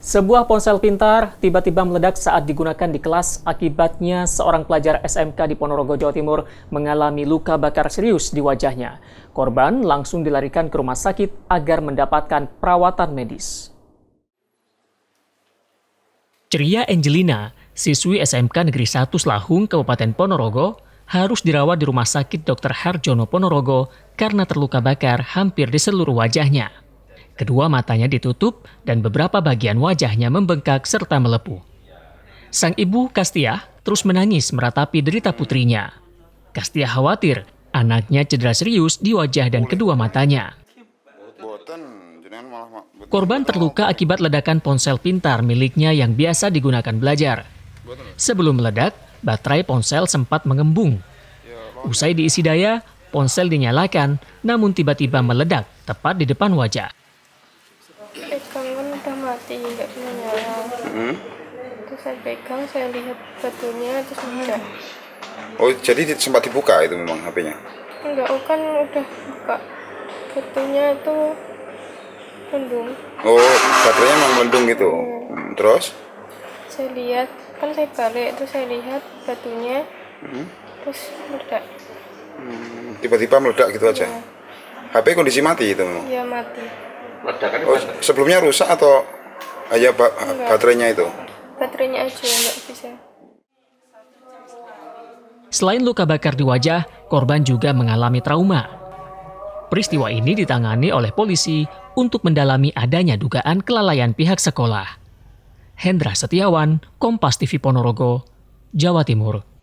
Sebuah ponsel pintar tiba-tiba meledak saat digunakan di kelas. Akibatnya seorang pelajar SMK di Ponorogo, Jawa Timur mengalami luka bakar serius di wajahnya. Korban langsung dilarikan ke rumah sakit agar mendapatkan perawatan medis. Ceria Angelina, siswi SMK Negeri 1 Slahung, Kabupaten Ponorogo, harus dirawat di Rumah Sakit Dr. Harjono Ponorogo karena terluka bakar hampir di seluruh wajahnya. Kedua matanya ditutup dan beberapa bagian wajahnya membengkak serta melepuh. Sang ibu, Kastia, terus menangis meratapi derita putrinya. Kastia khawatir anaknya cedera serius di wajah dan kedua matanya. Korban terluka akibat ledakan ponsel pintar miliknya yang biasa digunakan belajar. Sebelum meledak, baterai ponsel sempat mengembung. Usai diisi daya, ponsel dinyalakan, namun tiba-tiba meledak tepat di depan wajah. Pegangan udah mati, nggak bisa nyala. Terus saya pegang, saya lihat batunya, terus udah. Oh, jadi sempat dibuka itu memang HP-nya? Enggak, kan udah buka. Batunya itu mendung. Oh, baterainya memang mendung gitu. Terus? Saya lihat, kan saya balik, terus saya lihat batunya, terus meledak. Tiba-tiba meledak gitu aja? Ya. HP kondisi mati itu memang? Iya, mati. Oh, sebelumnya rusak atau hanya baterainya itu? Baterainya aja nggak bisa. Selain luka bakar di wajah, korban juga mengalami trauma. Peristiwa ini ditangani oleh polisi untuk mendalami adanya dugaan kelalaian pihak sekolah. Hendra Setiawan, Kompas TV Ponorogo, Jawa Timur.